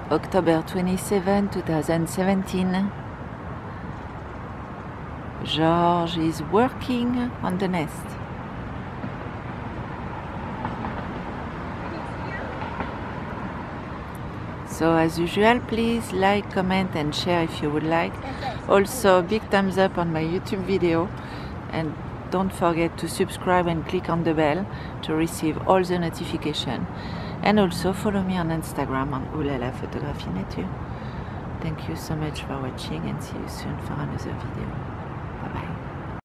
October 27, 2017. George is working on the nest. So as usual, please like, comment and share if you would like. Also, big thumbs up on my YouTube video, and don't forget to subscribe and click on the bell to receive all the notifications. And also follow me on Instagram on Oulala Photographie Nature. Thank you so much for watching and see you soon for another video. Bye bye.